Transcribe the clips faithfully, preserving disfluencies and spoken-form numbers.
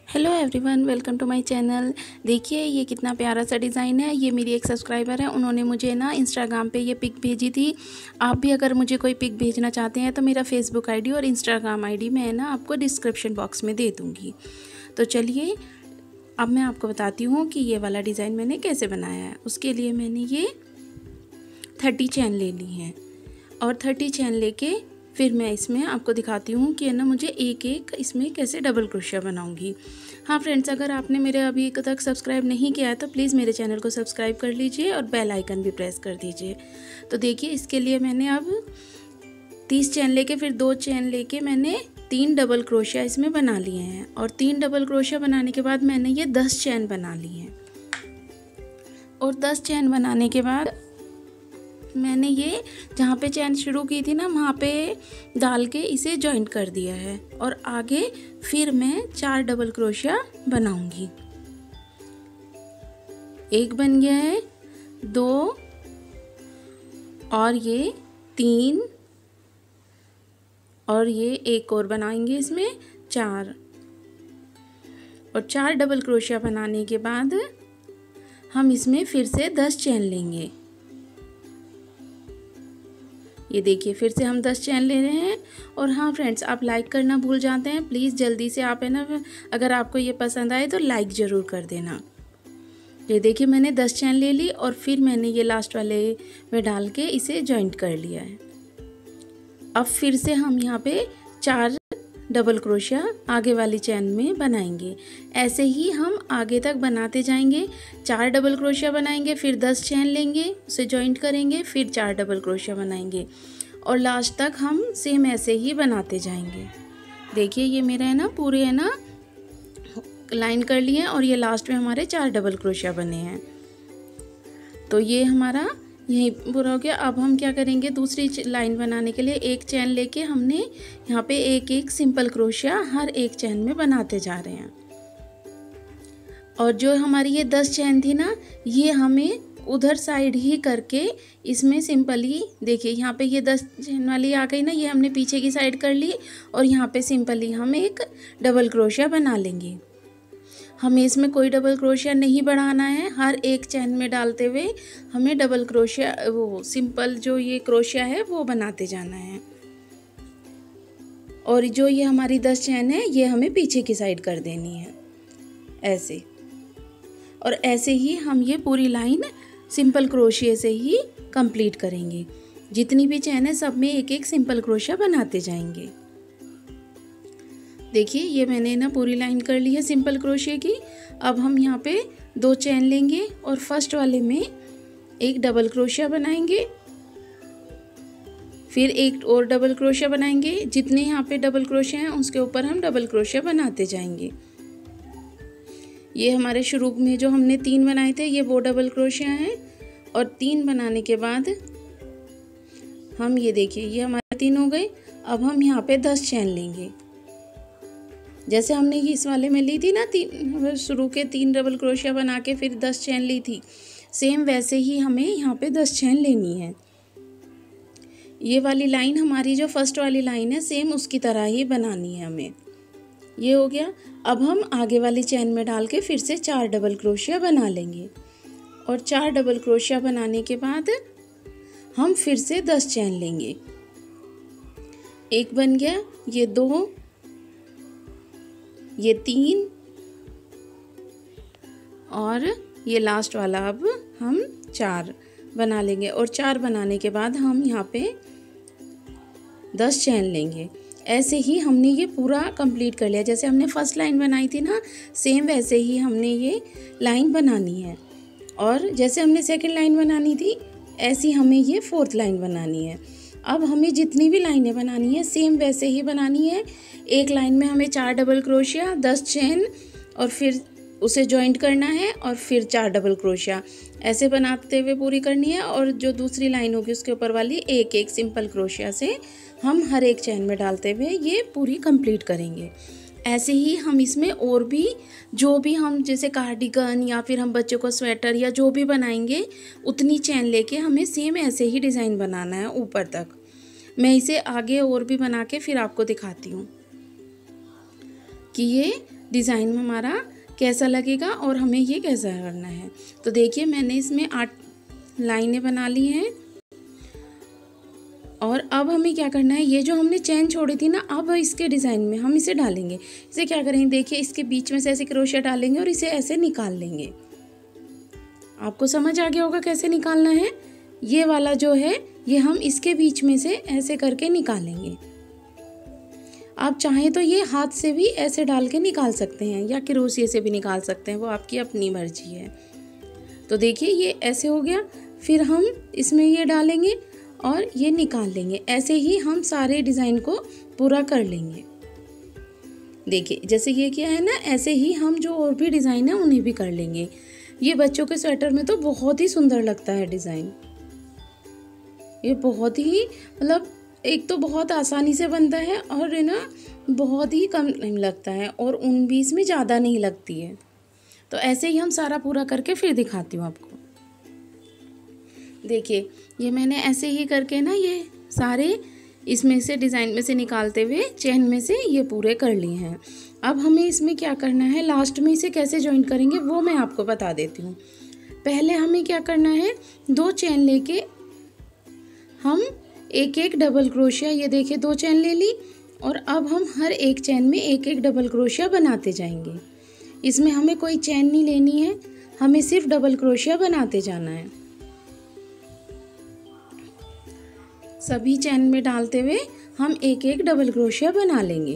Hello everyone, welcome to my channel. देखिए ये कितना प्यारा सा डिज़ाइन है। ये मेरी एक सब्सक्राइबर है, उन्होंने मुझे ना इंस्टाग्राम पे ये पिक भेजी थी। आप भी अगर मुझे कोई पिक भेजना चाहते हैं तो मेरा फेसबुक आईडी और इंस्टाग्राम आईडी मैं ना आपको डिस्क्रिप्शन बॉक्स में दे दूँगी। तो चलिए अब मैं आपको बताती हूँ कि ये वाला डिज़ाइन मैंने कैसे बनाया है। उसके लिए मैंने ये थर्टी चैन ले ली हैं और थर्टी चैन लेके फिर मैं इसमें आपको दिखाती हूँ कि है ना मुझे एक एक इसमें कैसे डबल क्रोशिया बनाऊँगी। हाँ फ्रेंड्स, अगर आपने मेरे अभी तक सब्सक्राइब नहीं किया है तो प्लीज़ मेरे चैनल को सब्सक्राइब कर लीजिए और बेल आइकन भी प्रेस कर दीजिए। तो देखिए इसके लिए मैंने अब तीस चैन लेके फिर दो चैन लेके मैंने तीन डबल क्रोशिया इसमें बना लिए हैं और तीन डबल क्रोशिया बनाने के बाद मैंने ये दस चैन बना लिए हैं और दस चैन बनाने के बाद मैंने ये जहाँ पे चैन शुरू की थी ना वहाँ पे डाल के इसे जॉइंट कर दिया है और आगे फिर मैं चार डबल क्रोशिया बनाऊंगी। एक बन गया है, दो और ये तीन और ये एक और बनाएंगे इसमें चार और चार डबल क्रोशिया बनाने के बाद हम इसमें फिर से दस चैन लेंगे। ये देखिए फिर से हम दस चैन ले रहे हैं। और हाँ फ्रेंड्स, आप लाइक करना भूल जाते हैं, प्लीज़ जल्दी से आप है ना, अगर आपको ये पसंद आए तो लाइक ज़रूर कर देना। ये देखिए मैंने दस चैन ले ली और फिर मैंने ये लास्ट वाले में डाल के इसे जॉइंट कर लिया है। अब फिर से हम यहाँ पे चार डबल क्रोशिया आगे वाली चैन में बनाएंगे। ऐसे ही हम आगे तक बनाते जाएंगे। चार डबल क्रोशिया बनाएंगे, फिर दस चैन लेंगे, उसे जॉइंट करेंगे, फिर चार डबल क्रोशिया बनाएंगे और लास्ट तक हम सेम ऐसे ही बनाते जाएंगे। देखिए ये मेरा है ना पूरे है ना लाइन कर लिए हैं और ये लास्ट में हमारे चार डबल क्रोशिया बने हैं। तो ये हमारा यही पूरा हो गया। अब हम क्या करेंगे, दूसरी लाइन बनाने के लिए एक चैन लेके हमने यहाँ पे एक एक सिंपल क्रोशिया हर एक चैन में बनाते जा रहे हैं। और जो हमारी ये दस चैन थी ना, ये हमें उधर साइड ही करके इसमें सिंपली देखिए यहाँ पे ये दस चैन वाली आ गई ना, ये हमने पीछे की साइड कर ली और यहाँ पे सिंपली हम एक डबल क्रोशिया बना लेंगे। हमें इसमें कोई डबल क्रोशिया नहीं बढ़ाना है, हर एक चैन में डालते हुए हमें डबल क्रोशिया वो सिंपल जो ये क्रोशिया है वो बनाते जाना है। और जो ये हमारी दस चैन है ये हमें पीछे की साइड कर देनी है ऐसे। और ऐसे ही हम ये पूरी लाइन सिंपल क्रोशिया से ही कंप्लीट करेंगे। जितनी भी चैन है सब में एक एक सिंपल क्रोशिया बनाते जाएंगे। देखिए ये मैंने ना पूरी लाइन कर ली है सिंपल क्रोशिया की। अब हम यहाँ पे दो चैन लेंगे और फर्स्ट वाले में एक डबल क्रोशिया बनाएंगे, फिर एक और डबल क्रोशिया बनाएंगे। जितने यहाँ पे डबल क्रोशिया हैं उसके ऊपर हम डबल क्रोशिया बनाते जाएंगे। ये हमारे शुरू में जो हमने तीन बनाए थे ये वो डबल क्रोशिया हैं और तीन बनाने के बाद हम ये देखिए ये हमारे तीन हो गए। अब हम यहाँ पे दस चैन लेंगे। जैसे हमने ये इस वाले में ली थी ना तीन शुरू के तीन डबल क्रोशिया बना के फिर दस चैन ली थी, सेम वैसे ही हमें यहाँ पे दस चैन लेनी है। ये वाली लाइन हमारी जो फर्स्ट वाली लाइन है सेम उसकी तरह ही बनानी है हमें। ये हो गया। अब हम आगे वाली चैन में डाल के फिर से चार डबल क्रोशिया बना लेंगे और चार डबल क्रोशिया बनाने के बाद हम फिर से दस चैन लेंगे। एक बन गया, ये दो, ये तीन और ये लास्ट वाला अब हम चार बना लेंगे और चार बनाने के बाद हम यहाँ पे दस चैन लेंगे। ऐसे ही हमने ये पूरा कंप्लीट कर लिया। जैसे हमने फर्स्ट लाइन बनाई थी ना सेम वैसे ही हमने ये लाइन बनानी है और जैसे हमने सेकंड लाइन बनानी थी ऐसी हमें ये फोर्थ लाइन बनानी है। अब हमें जितनी भी लाइनें बनानी है सेम वैसे ही बनानी है। एक लाइन में हमें चार डबल क्रोशिया, दस चैन और फिर उसे जॉइंट करना है और फिर चार डबल क्रोशिया ऐसे बनाते हुए पूरी करनी है। और जो दूसरी लाइन होगी उसके ऊपर वाली एक एक सिंपल क्रोशिया से हम हर एक चैन में डालते हुए ये पूरी कंप्लीट करेंगे। ऐसे ही हम इसमें और भी जो भी हम जैसे कार्डिगन या फिर हम बच्चों को स्वेटर या जो भी बनाएंगे उतनी चैन लेके हमें सेम ऐसे ही डिज़ाइन बनाना है ऊपर तक। मैं इसे आगे और भी बना के फिर आपको दिखाती हूँ कि ये डिज़ाइन हमारा कैसा लगेगा और हमें ये कैसा करना है। तो देखिए मैंने इसमें आठ लाइनें बना ली हैं और अब हमें क्या करना है, ये जो हमने चैन छोड़ी थी ना, अब इसके डिज़ाइन में हम इसे डालेंगे। इसे क्या करेंगे, देखिए इसके बीच में से ऐसे क्रोशिया डालेंगे और इसे ऐसे निकाल लेंगे। आपको समझ आ गया होगा कैसे निकालना है। ये वाला जो है ये हम इसके बीच में से ऐसे करके निकालेंगे। आप चाहें तो ये हाथ से भी ऐसे डाल के निकाल सकते हैं या क्रोशिया से भी निकाल सकते हैं, वो आपकी अपनी मर्जी है। तो देखिए ये ऐसे हो गया, फिर हम इसमें ये डालेंगे और ये निकाल लेंगे। ऐसे ही हम सारे डिज़ाइन को पूरा कर लेंगे। देखिए जैसे ये किया है ना, ऐसे ही हम जो और भी डिज़ाइन है उन्हें भी कर लेंगे। ये बच्चों के स्वेटर में तो बहुत ही सुंदर लगता है डिज़ाइन। ये बहुत ही मतलब एक तो बहुत आसानी से बनता है और है ना बहुत ही कम टाइम लगता है और ऊन भी इसमें ज़्यादा नहीं लगती है। तो ऐसे ही हम सारा पूरा करके फिर दिखाती हूँ आपको। देखिए ये मैंने ऐसे ही करके ना ये सारे इसमें से डिज़ाइन में से निकालते हुए चैन में से ये पूरे कर लिए हैं। अब हमें इसमें क्या करना है, लास्ट में इसे कैसे जॉइन करेंगे वो मैं आपको बता देती हूँ। पहले हमें क्या करना है, दो चैन लेके हम एक एक डबल क्रोशिया, ये देखिए दो चैन ले ली और अब हम हर एक चैन में एक एक डबल क्रोशिया बनाते जाएंगे। इसमें हमें कोई चैन नहीं लेनी है, हमें सिर्फ डबल क्रोशिया बनाते जाना है। सभी चैन में डालते हुए हम एक एक डबल क्रोशिया बना लेंगे।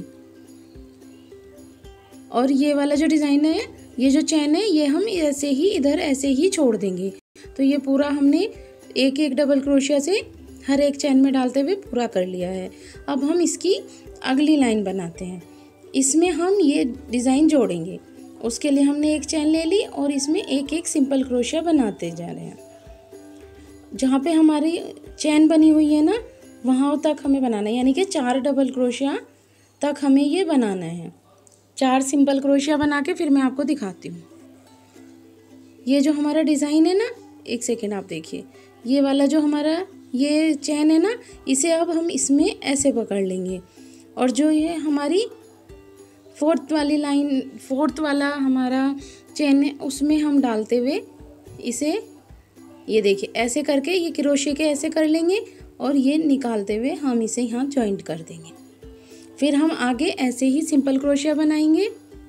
और ये वाला जो डिज़ाइन है, ये जो चैन है, ये हम ऐसे ही इधर ऐसे ही छोड़ देंगे। तो ये पूरा हमने एक एक डबल क्रोशिया से हर एक चैन में डालते हुए पूरा कर लिया है। अब हम इसकी अगली लाइन बनाते हैं। इसमें हम ये डिज़ाइन जोड़ेंगे। उसके लिए हमने एक चैन ले ली और इसमें एक एक सिंपल क्रोशिया बनाते जा रहे हैं। जहाँ पे हमारी चैन बनी हुई है ना, वहाँ तक हमें बनाना है, यानी कि चार डबल क्रोशिया तक हमें ये बनाना है। चार सिंपल क्रोशिया बना के फिर मैं आपको दिखाती हूँ। ये जो हमारा डिज़ाइन है ना, एक सेकेंड आप देखिए, ये वाला जो हमारा ये चैन है ना, इसे अब हम इसमें ऐसे पकड़ लेंगे और जो ये हमारी फोर्थ वाली लाइन, फोर्थ वाला हमारा चैन है, उसमें हम डालते हुए इसे ये देखिए ऐसे करके ये क्रोशिया के ऐसे कर लेंगे और ये निकालते हुए हम इसे यहाँ जॉइंट कर देंगे। फिर हम आगे ऐसे ही सिंपल क्रोशिया बनाएंगे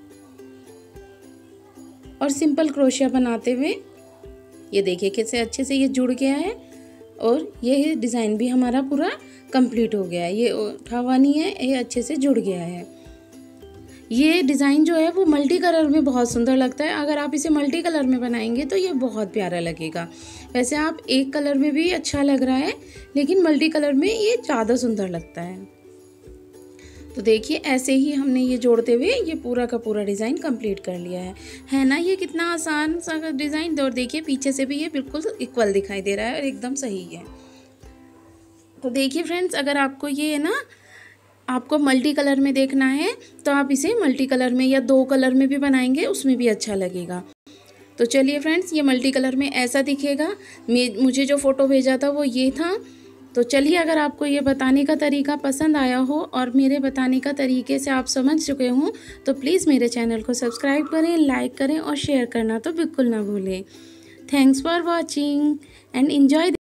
और सिंपल क्रोशिया बनाते हुए ये देखिए कैसे अच्छे से ये जुड़ गया है और ये डिज़ाइन भी हमारा पूरा कंप्लीट हो गया है। ये उठा हुआ नहीं है, ये अच्छे से जुड़ गया है। ये डिज़ाइन जो है वो मल्टी कलर में बहुत सुंदर लगता है। अगर आप इसे मल्टी कलर में बनाएंगे तो ये बहुत प्यारा लगेगा। वैसे आप एक कलर में भी अच्छा लग रहा है, लेकिन मल्टी कलर में ये ज़्यादा सुंदर लगता है। तो देखिए ऐसे ही हमने ये जोड़ते हुए ये पूरा का पूरा डिज़ाइन कंप्लीट कर लिया है। है ना ये कितना आसान सा डिज़ाइन। और देखिए पीछे से भी ये बिल्कुल इक्वल दिखाई दे रहा है और एकदम सही है। तो देखिए फ्रेंड्स, अगर आपको ये है ना आपको मल्टी कलर में देखना है तो आप इसे मल्टी कलर में या दो कलर में भी बनाएंगे, उसमें भी अच्छा लगेगा। तो चलिए फ्रेंड्स, ये मल्टी कलर में ऐसा दिखेगा। मैं मुझे जो फ़ोटो भेजा था वो ये था। तो चलिए, अगर आपको ये बताने का तरीका पसंद आया हो और मेरे बताने का तरीके से आप समझ चुके हों तो प्लीज़ मेरे चैनल को सब्सक्राइब करें, लाइक करें और शेयर करना तो बिल्कुल ना भूलें। Thanks for watching and enjoy.